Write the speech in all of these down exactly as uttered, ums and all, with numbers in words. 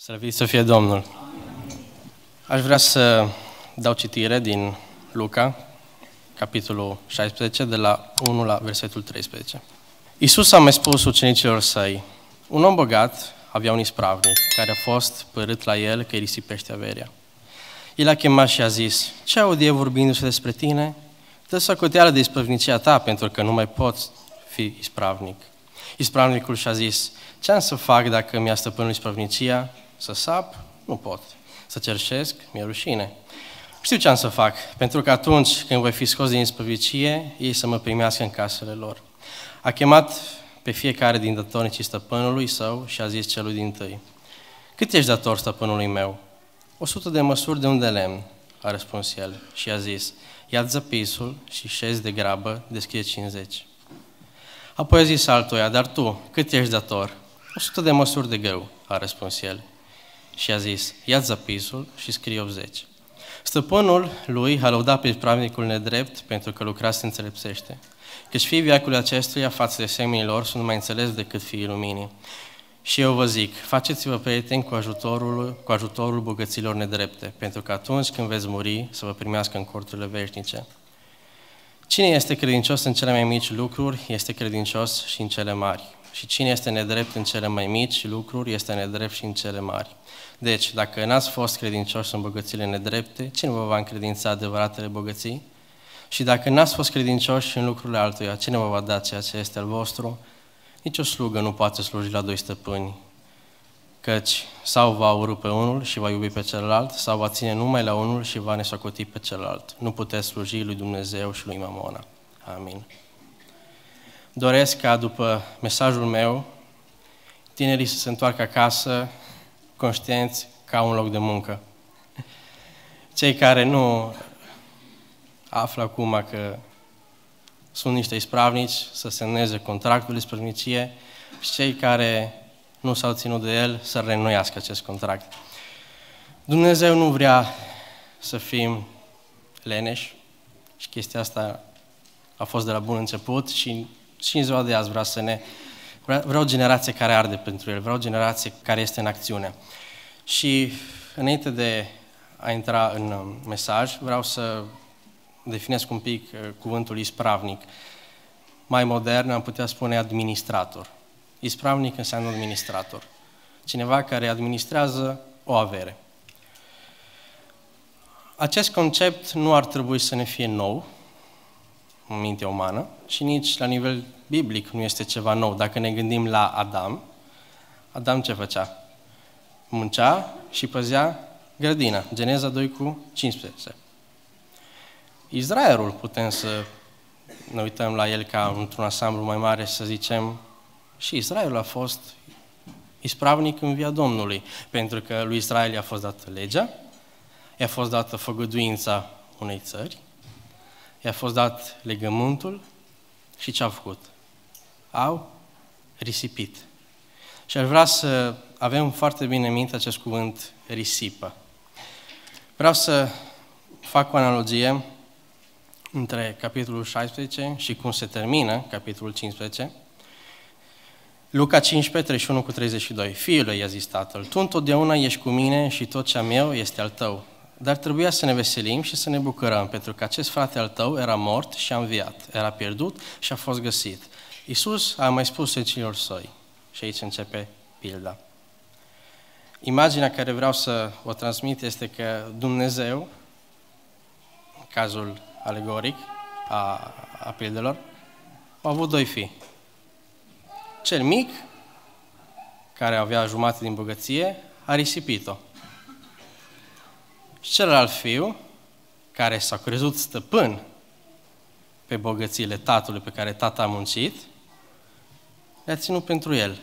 Slăvit să fie Domnul! Aș vrea să dau citire din Luca, capitolul șaisprezece, de la unu la versetul treisprezece. Iisus a mai spus ucenicilor săi: un om bogat avea un ispravnic care a fost părât la el că îi risipește averea. El a chemat și a zis: ce aud eu vorbindu-se despre tine? Dă socoteală de ispravnicia ta, pentru că nu mai poți fi ispravnic. Ispravnicul și-a zis: ce am să fac dacă mi-a stăpânit ispravnicia? Să sap? Nu pot. Să cerșesc? Mi-e rușine. Știu ce am să fac, pentru că atunci când voi fi scos din isprăvnicie, ei să mă primească în casele lor. A chemat pe fiecare din datornicii stăpânului său și a zis celui dintâi: cât ești dator stăpânului meu? O sută de măsuri de un de lemn, a răspuns el, și a zis: ia-ți zăpisul și șezi de grabă, deschide cincizeci. Apoi a zis altuia: dar tu, cât ești dator? O sută de măsuri de grâu, a răspuns el, și a zis: ia-ți zăpisul și scrie optzeci. Stăpânul lui a lăudat pe ispravnicul nedrept pentru că lucra să înțelepțește, căci fiii veacului acestuia față de semenii lor sunt mai înțeles decât fiii luminii. Și eu vă zic, faceți-vă prieteni cu ajutorul, cu ajutorul bogăților nedrepte, pentru că atunci când veți muri, să vă primească în corturile veșnice. Cine este credincios în cele mai mici lucruri, este credincios și în cele mari. Și cine este nedrept în cele mai mici lucruri, este nedrept și în cele mari. Deci, dacă n-ați fost credincioși în bogățile nedrepte, cine vă va încredința adevăratele bogății? Și dacă n-ați fost credincioși în lucrurile altuia, cine vă va da ceea ce este al vostru? Nici o slugă nu poate sluji la doi stăpâni, căci sau va urî pe unul și va iubi pe celălalt, sau va ține numai la unul și va nesocoti pe celălalt. Nu puteți sluji lui Dumnezeu și lui Mamona. Amin. Doresc ca după mesajul meu, tinerii să se întoarcă acasă conștienți ca un loc de muncă. Cei care nu află acum că sunt niște ispravnici să semneze contractul de ispravnicie și cei care nu s-au ținut de el să reînnoiască acest contract. Dumnezeu nu vrea să fim leneși și chestia asta a fost de la bun început și, și în ziua de azi vrea să ne... Vreau o generație care arde pentru el, vreau o generație care este în acțiune. Și înainte de a intra în mesaj, vreau să definesc un pic cuvântul ispravnic. Mai modern am putea spune administrator. Ispravnic înseamnă administrator. Cineva care administrează o avere. Acest concept nu ar trebui să ne fie nou în mintea umană și nici la nivel biblic nu este ceva nou. Dacă ne gândim la Adam, Adam ce făcea? Muncea și păzea grădina. Geneza doi cu cincisprezece. Israelul, putem să ne uităm la el ca într-un ansamblu mai mare, să zicem, și Israelul a fost ispravnic în via Domnului, pentru că lui Israel i-a fost dată legea, i-a fost dată făgăduința unei țări, i-a fost dat legământul și ce au făcut? Au risipit. Și aș vrea să avem foarte bine în minte acest cuvânt risipă. Vreau să fac o analogie între capitolul șaisprezece și cum se termină capitolul cincisprezece. Luca cincisprezece, treizeci și unu cu treizeci și doi. Fiule, i-a zis tatăl, tu întotdeauna ești cu mine și tot ce am eu este al tău. Dar trebuia să ne veselim și să ne bucurăm, pentru că acest frate al tău era mort și a înviat, era pierdut și a fost găsit. Iisus a mai spus ucenicilor săi, și aici începe pilda. Imaginea care vreau să o transmit este că Dumnezeu, în cazul alegoric a, a pildelor, a avut doi fii. Cel mic, care avea jumătate din bogăție, a risipit-o. Și celălalt fiu, care s-a crezut stăpân pe bogățiile tatălui pe care tata a muncit, le-a ținut pentru el.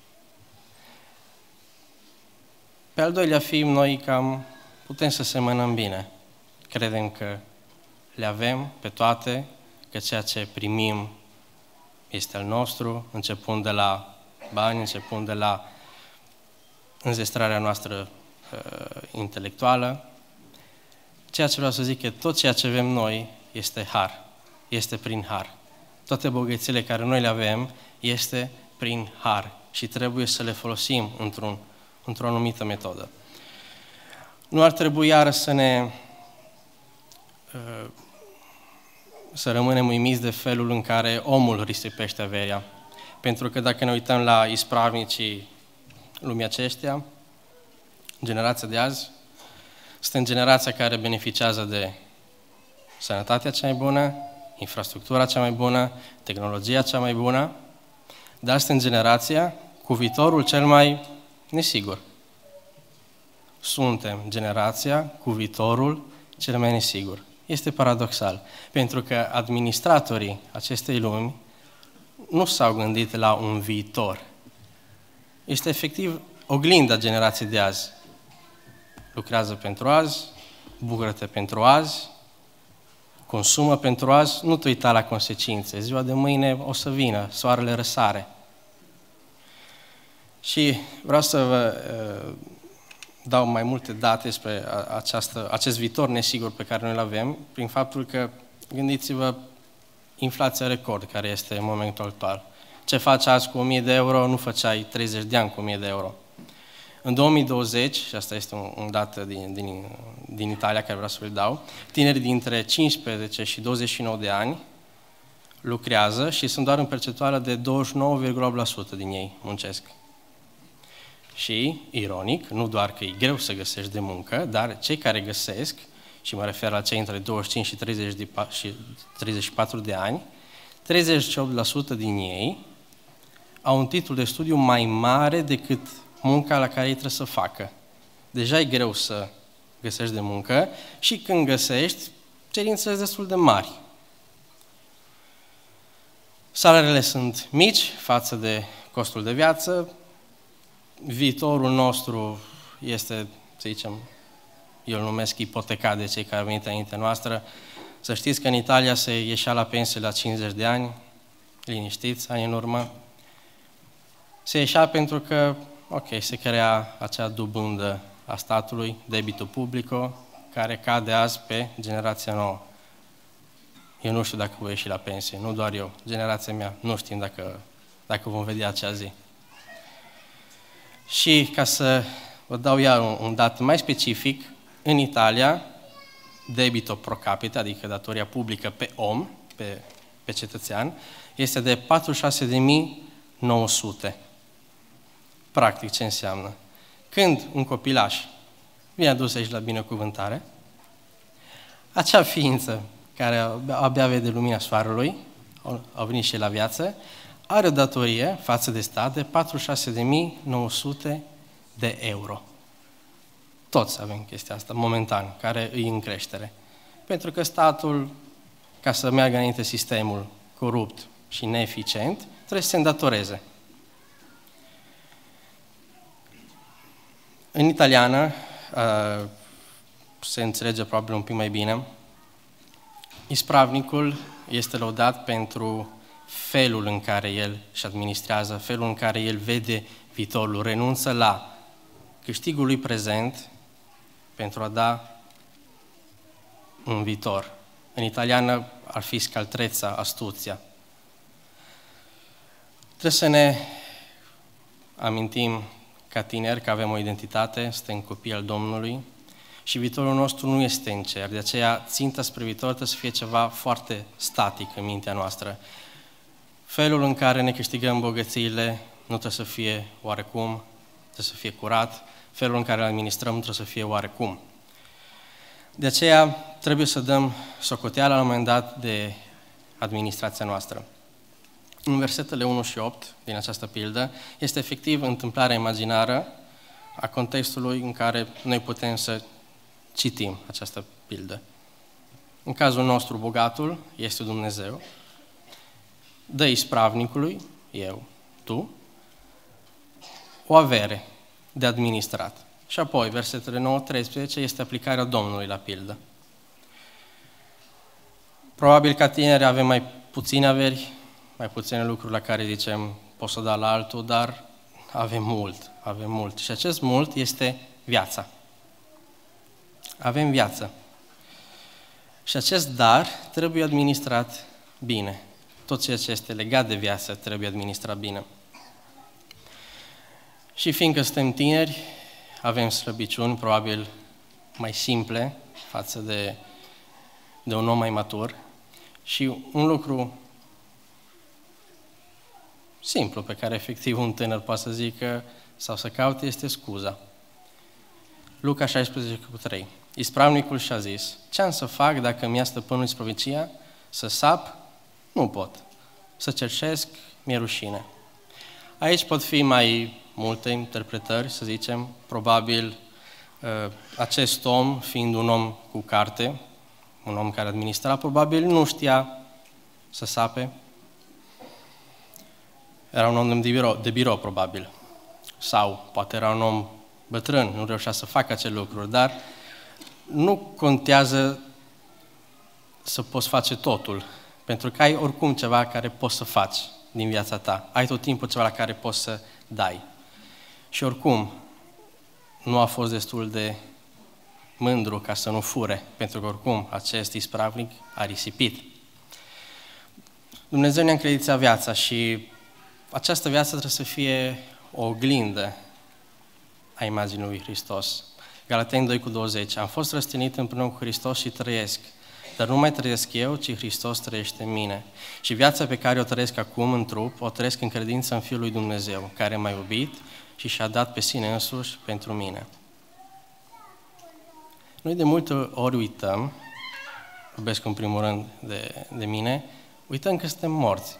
Pe al doilea fiu, noi cam putem să semănăm bine. Credem că le avem pe toate, că ceea ce primim este al nostru, începând de la bani, începând de la înzestrarea noastră uh, intelectuală. Ceea ce vreau să zic că tot ceea ce avem noi este har, este prin har. Toate bogățiile care noi le avem este prin har și trebuie să le folosim într-un într-o anumită metodă. Nu ar trebui iară să ne să rămânem uimiți de felul în care omul risipește averia. Pentru că dacă ne uităm la ispravnicii lumii acesteia, generația de azi, suntem generația care beneficiază de sănătatea cea mai bună, infrastructura cea mai bună, tehnologia cea mai bună, dar suntem generația cu viitorul cel mai nesigur. Suntem generația cu viitorul cel mai nesigur. Este paradoxal, pentru că administratorii acestei lumi nu s-au gândit la un viitor. Este efectiv oglinda generației de azi. Lucrează pentru azi, bucură-te pentru azi, consumă pentru azi, nu te uita la consecințe. Ziua de mâine o să vină, soarele răsare. Și vreau să vă uh, dau mai multe date despre această, acest viitor nesigur pe care noi îl avem, prin faptul că, gândiți-vă, inflația record care este în momentul actual. Ce faci azi cu o mie de euro, nu făceai treizeci de ani cu o mie de euro. În două mii douăzeci, și asta este un, un dat din, din, din Italia care vreau să vă dau, tineri dintre cincisprezece și douăzeci și nouă de ani lucrează și sunt doar în percentuală de douăzeci și nouă virgulă opt la sută din ei muncesc. Și, ironic, nu doar că e greu să găsești de muncă, dar cei care găsesc, și mă refer la cei între douăzeci și cinci și treizeci și patru de ani, treizeci și opt la sută din ei au un titlu de studiu mai mare decât munca la care ei trebuie să facă. Deja e greu să găsești de muncă și când găsești, cerințele sunt destul de mari. Salariile sunt mici față de costul de viață, viitorul nostru este, să zicem, eu îl numesc ipotecat de cei care au venit înaintea noastră. Să știți că în Italia se ieșea la pensie la cincizeci de ani, liniștiți, ani în urmă. Se ieșea pentru că, ok, se crea acea dobândă a statului, debitul publico, care cade azi pe generația nouă. Eu nu știu dacă voi ieși la pensie, nu doar eu, generația mea, nu știm dacă, dacă vom vedea acea zi. Și ca să vă dau iar un, un dat mai specific, în Italia, debito pro capita, adică datoria publică pe om, pe, pe cetățean, este de patruzeci și șase de mii nouă sute. Practic, ce înseamnă? Când un copilaș vine adus aici la binecuvântare, acea ființă care abia vede lumina soarelui, a venit și la viață, are o datorie față de stat de patruzeci și șase de mii nouă sute de euro. Toți avem chestia asta, momentan, care îi în creștere. Pentru că statul, ca să meargă înainte sistemul corupt și neeficient, trebuie să se îndatoreze. În italiană, se înțelege probabil un pic mai bine, ispravnicul este lăudat pentru felul în care el își administrează, felul în care el vede viitorul, renunță la câștigul lui prezent pentru a da un viitor. În italiană ar fi scaltreța, astuția. Trebuie să ne amintim ca tineri că avem o identitate, suntem copii al Domnului și viitorul nostru nu este în cer. De aceea, ținta spre viitor trebuie să fie ceva foarte static în mintea noastră. Felul în care ne câștigăm bogățiile nu trebuie să fie oarecum, trebuie să fie curat. Felul în care îl administrăm nu trebuie să fie oarecum. De aceea, trebuie să dăm socoteală la un moment dat de administrația noastră. În versetele unu și opt din această pildă este efectiv întâmplarea imaginară a contextului în care noi putem să citim această pildă. În cazul nostru, bogatul este Dumnezeu, dă ispravnicului, eu, tu, o avere de administrat. Și apoi, versetele nouă treisprezece, este aplicarea Domnului la pildă. Probabil ca tineri avem mai puține averi, mai puține lucruri la care zicem pot să dau la altul, dar avem mult, avem mult. Și acest mult este viața. Avem viață. Și acest dar trebuie administrat bine. Tot ceea ce este legat de viață trebuie administrat bine. Și fiindcă suntem tineri, avem slăbiciuni, probabil mai simple față de, de un om mai matur. Și un lucru simplu pe care efectiv un tânăr poate să zică sau să caute este scuza. Luca șaisprezece cu trei. Ispravnicul și-a zis: ce-am să fac dacă mi-a stăpânul isprăvicia? Să sap? Nu pot. Să cerșesc? Mi-e rușine. Aici pot fi mai multe interpretări, să zicem. Probabil acest om, fiind un om cu carte, un om care administra, probabil nu știa să sape. Era un om de birou, de birou, probabil. Sau poate era un om bătrân, nu reușea să facă acele lucruri, dar nu contează să poți face totul, pentru că ai oricum ceva care poți să faci din viața ta. Ai tot timpul ceva la care poți să dai. Și oricum, nu a fost destul de mândru ca să nu fure, pentru că oricum acest ispravnic a risipit. Dumnezeu ne-a încredițat viața și această viață trebuie să fie o oglindă a imaginii lui Hristos. Galateni doi cu douăzeci. Am fost răstignit împreună cu Hristos și trăiesc. Dar nu mai trăiesc eu, ci Hristos trăiește în mine. Și viața pe care o trăiesc acum în trup, o trăiesc în credință în Fiul lui Dumnezeu, care m-a iubit și și-a dat pe sine însuși pentru mine. Noi de multe ori uităm, vorbesc în primul rând de, de mine, uităm că suntem morți.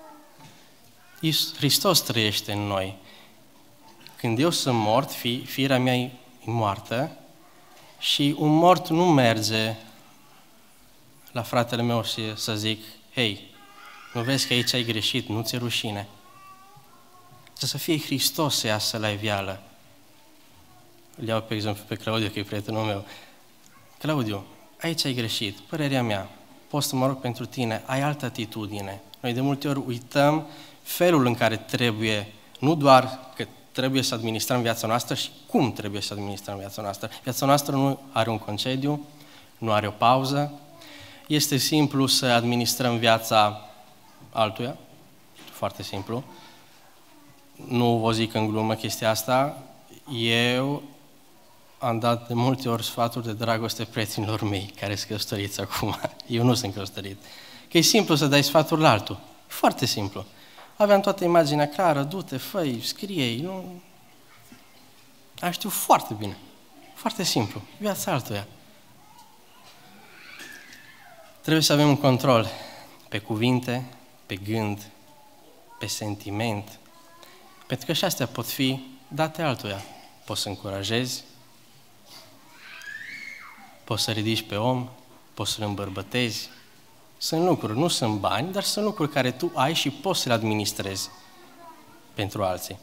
Hristos trăiește în noi. Când eu sunt mort, fi, firea mea e moartă și un mort nu merge la fratele meu și să zic: hei, nu vezi că aici ai greșit, nu ți-e rușine. Să să fie Hristos să iasă la iveală. Îl iau pe exemplu pe Claudiu, că e prietenul meu. Claudiu, aici ai greșit, părerea mea, pot să mă rog pentru tine, ai altă atitudine. Noi de multe ori uităm felul în care trebuie, nu doar că trebuie să administrăm viața noastră și cum trebuie să administrăm viața noastră. Viața noastră nu are un concediu, nu are o pauză. Este simplu să administrăm viața altuia, foarte simplu. Nu vă zic în glumă chestia asta. Eu am dat de multe ori sfaturi de dragoste prietenilor mei care sunt căsătoriți acum. Eu nu sunt căsătorit. Că e simplu să dai sfaturi la altul. Foarte simplu. Aveam toată imaginea clară, du-te, fă-i, scrie-i, nu... Am știut foarte bine. Foarte simplu. Viața altuia. Trebuie să avem un control pe cuvinte, pe gând, pe sentiment, pentru că și astea pot fi date altuia. Poți să încurajezi, poți să ridici pe om, poți să-l îmbărbătezi. Sunt lucruri, nu sunt bani, dar sunt lucruri care tu ai și poți să le administrezi pentru alții.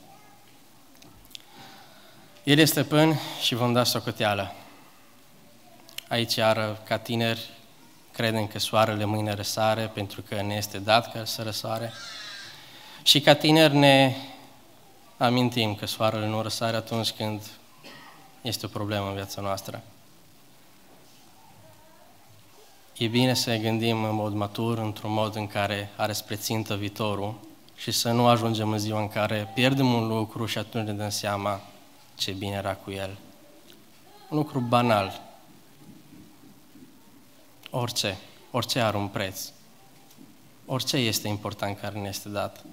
El este stăpân și vom da socoteală. Aici, iară, ca tineri, credem că soarele mâine răsare pentru că ne este dat ca să răsare. Și ca tineri ne amintim că soarele nu răsare atunci când este o problemă în viața noastră. E bine să ne gândim în mod matur, într-un mod în care are spre țintă viitorul și să nu ajungem în ziua în care pierdem un lucru și atunci ne dăm seama ce bine era cu el. Un lucru banal. Orice. Orice are un preț. Orice este important care ne este dat.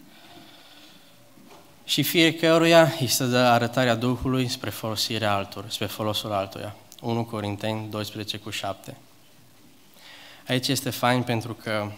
Și fiecăruia îi se dă arătarea Duhului spre folosirea altor, spre folosul altuia. unu Corinteni doisprezece cu șapte. Aici este fain pentru că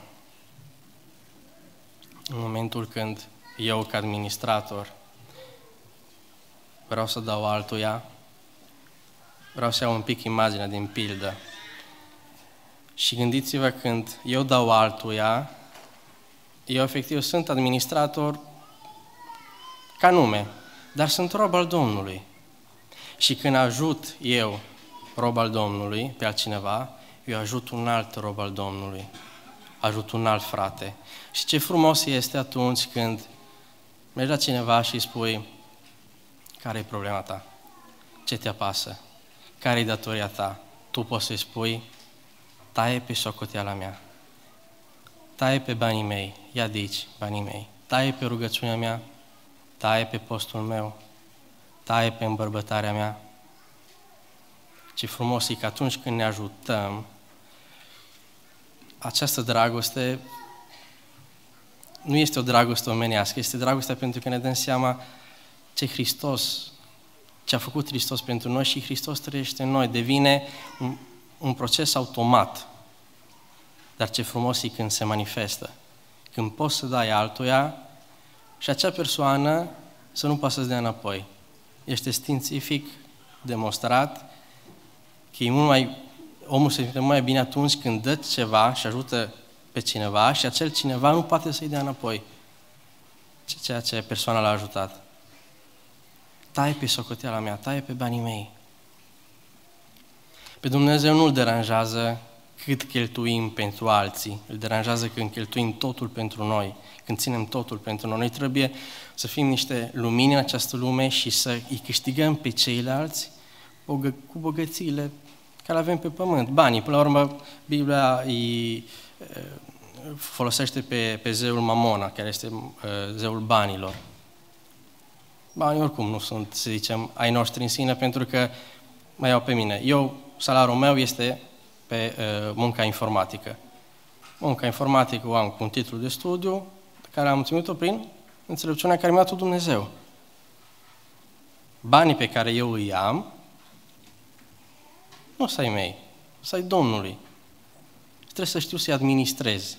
în momentul când eu, ca administrator, vreau să dau altuia, vreau să iau un pic imaginea din pildă. Și gândiți-vă, când eu dau altuia, eu efectiv sunt administrator ca nume, dar sunt rob al Domnului. Și când ajut eu, rob al Domnului, pe altcineva, eu ajut un alt rob al Domnului, ajut un alt frate. Și ce frumos este atunci când mergi la cineva și îi spui: care e problema ta? Ce te apasă? Care e datoria ta? Tu poți să-i spui: taie pe socoteala mea, taie pe banii mei, ia de aici banii mei, taie pe rugăciunea mea, taie pe postul meu, taie pe îmbărbătarea mea. Ce frumos e că atunci când ne ajutăm, această dragoste nu este o dragoste omenească, este dragostea pentru că ne dăm seama ce Hristos, ce a făcut Hristos pentru noi și Hristos trăiește în noi. Devine un, un proces automat. Dar ce frumos e când se manifestă. Când poți să dai altuia și acea persoană să nu poată să-ți dea înapoi. Este științific demonstrat că e mult mai, omul se simte mai bine atunci când dă ceva și ajută pe cineva și acel cineva nu poate să-i dea înapoi ceea ce persoana l-a ajutat. Taie pe socoteala mea, taie pe banii mei. Pe Dumnezeu nu-L deranjează cât cheltuim pentru alții, îl deranjează când cheltuim totul pentru noi, când ținem totul pentru noi. Noi trebuie să fim niște lumini în această lume și să îi câștigăm pe ceilalți cu bogățiile care le avem pe pământ, banii. Până la urmă, Biblia îi folosește pe, pe zeul Mamona, care este uh, zeul banilor. Banii oricum nu sunt, să zicem, ai noștri în sine, pentru că mă iau pe mine. Eu, salariul meu este pe uh, munca informatică. Munca informatică o am cu un titlu de studiu, pe care am obținut-o prin înțelepciunea care mi-a dat Dumnezeu. Banii pe care eu îi am, nu să ai mei, să ai Domnului. Trebuie să știu să-i administrez.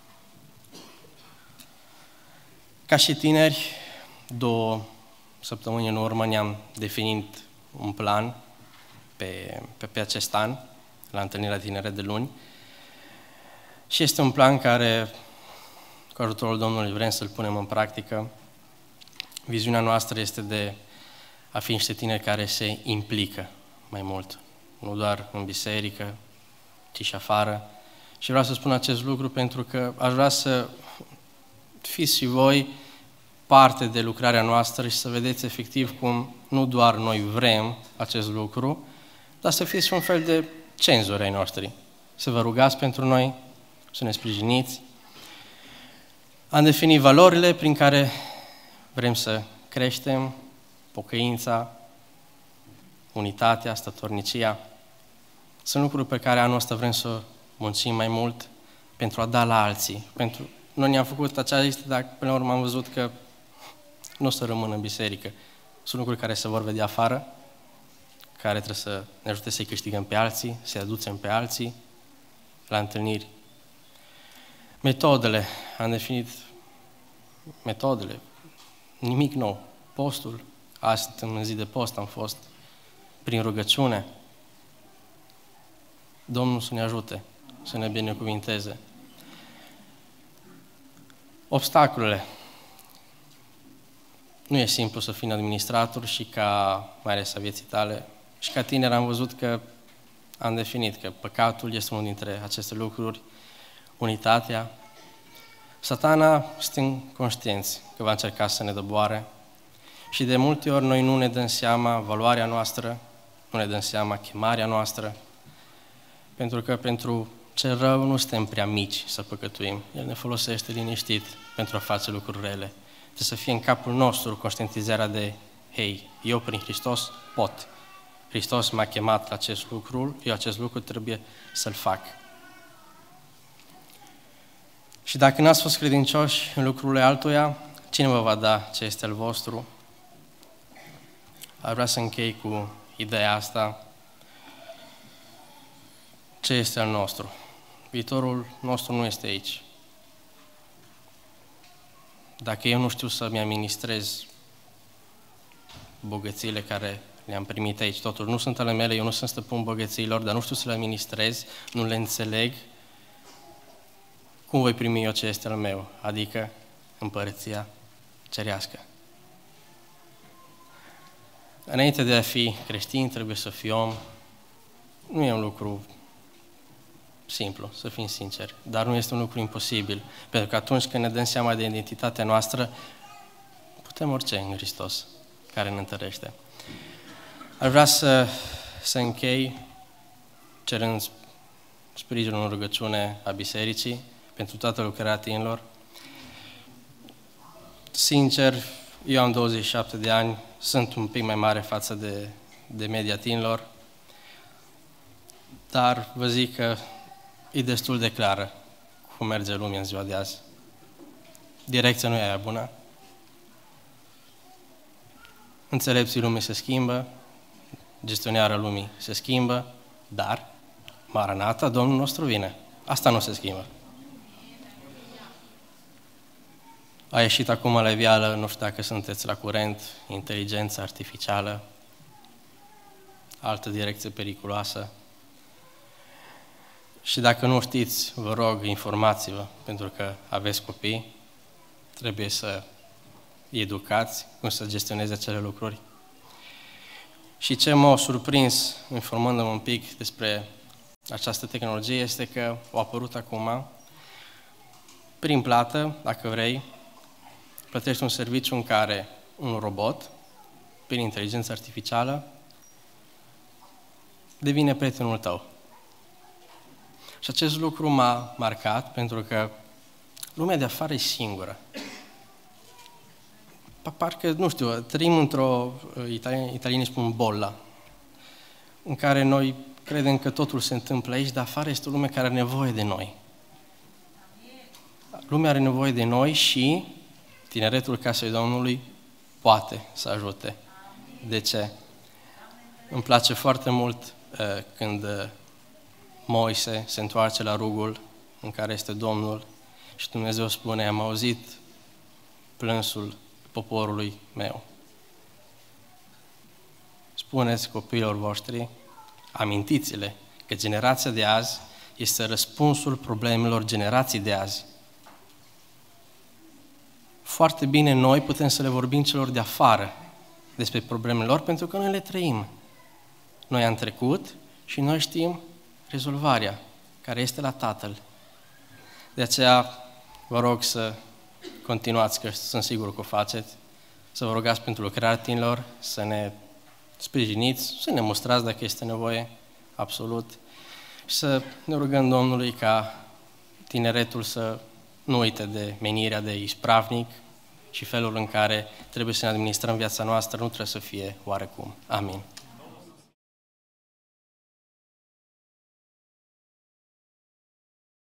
Ca și tineri, două săptămâni în urmă ne-am definit un plan pe, pe, pe acest an, la întâlnirea tinere de luni. Și este un plan care, cu ajutorul Domnului, vrem să-l punem în practică. Viziunea noastră este de a fi niște tineri care se implică mai mult, nu doar în biserică, ci și afară. Și vreau să spun acest lucru pentru că aș vrea să fiți și voi parte de lucrarea noastră și să vedeți efectiv cum nu doar noi vrem acest lucru, dar să fiți și un fel de cenzori ai noștri. Să vă rugați pentru noi, să ne sprijiniți. Am definit valorile prin care vrem să creștem, pocăința, unitatea, statornicia. Sunt lucruri pe care anul ăsta vrem să muncim mai mult pentru a da la alții. Pentru... Noi ne-am făcut acea listă, dar până la urmă am văzut că nu o să rămână în biserică. Sunt lucruri care se vor vedea afară, care trebuie să ne ajute să-i câștigăm pe alții, să-i aducem pe alții la întâlniri. Metodele. Am definit metodele. Nimic nou. Postul. Azi, în zi de post, am fost prin rugăciune. Domnul să ne ajute, să ne binecuvinteze. Obstacolele. Nu e simplu să fii administrator și ca, mai ales a vieții tale, și ca tiner am văzut că am definit că păcatul este unul dintre aceste lucruri, unitatea. Satana, suntem conștienți că va încerca să ne doboare și de multe ori noi nu ne dăm seama valoarea noastră, nu ne dăm seama chemarea noastră, pentru că pentru cel rău nu suntem prea mici să păcătuim. El ne folosește liniștit pentru a face lucruri rele. Trebuie să fie în capul nostru conștientizarea de, hei, eu prin Hristos pot. Hristos m-a chemat la acest lucru, eu acest lucru trebuie să-l fac. Și dacă n-ați fost credincioși în lucrurile altuia, cine vă va da ce este al vostru? Aș vrea să închei cu ideea asta. Ce este al nostru? Viitorul nostru nu este aici. Dacă eu nu știu să-mi administrez bogățiile care le-am primit aici, totul nu sunt ale mele, eu nu sunt stăpân bogățiilor, dar nu știu să le administrez, nu le înțeleg, cum voi primi eu ce este al meu? Adică împărăția cerească. Înainte de a fi creștin, trebuie să fii om. Nu e un lucru simplu, să fim sinceri, dar nu este un lucru imposibil, pentru că atunci când ne dăm seama de identitatea noastră, putem orice în Hristos, care ne întărește. Aș vrea să, să închei cerând sprijinul în rugăciune a bisericii pentru toată lucrarea tinerilor. Sincer, eu am douăzeci și șapte de ani, sunt un pic mai mare față de, de media tinerilor, dar vă zic că e destul de clară cum merge lumea în ziua de azi. Direcția nu e aia bună. Înțelepții lumii se schimbă, gestionarea lumii se schimbă, dar Maranata, Domnul nostru vine. Asta nu se schimbă. A ieșit acum la iveală, nu știu dacă sunteți la curent, inteligența artificială, altă direcție periculoasă. Și dacă nu știți, vă rog, informați-vă, pentru că aveți copii, trebuie să îi educați cum să gestioneze acele lucruri. Și ce m-a surprins, informându-mă un pic despre această tehnologie, este că a apărut acum, prin plată, dacă vrei, plătești un serviciu în care un robot, prin inteligență artificială, devine prietenul tău. Și acest lucru m-a marcat pentru că lumea de afară e singură. Parcă, nu știu, trăim într-o, italieni, italienii spun bolla, în care noi credem că totul se întâmplă aici, dar afară este o lume care are nevoie de noi. Lumea are nevoie de noi și tineretul Casei Domnului poate să ajute. De ce? Îmi place foarte mult uh, când uh, Moise se întoarce la rugul în care este Domnul și Dumnezeu spune: am auzit plânsul poporului meu. Spuneți copiilor voștri, amintiți-le că generația de azi este răspunsul problemelor generației de azi. Foarte bine noi putem să le vorbim celor de afară despre problemele lor, pentru că noi le trăim. Noi am trecut și noi știm rezolvarea, care este la Tatăl. De aceea vă rog să continuați, că sunt sigur că o faceți, să vă rugați pentru lucrarea tinerilor, să ne sprijiniți, să ne mostrați dacă este nevoie, absolut, și să ne rugăm Domnului ca tineretul să nu uite de menirea de ispravnic și felul în care trebuie să ne administrăm viața noastră nu trebuie să fie oarecum. Amin.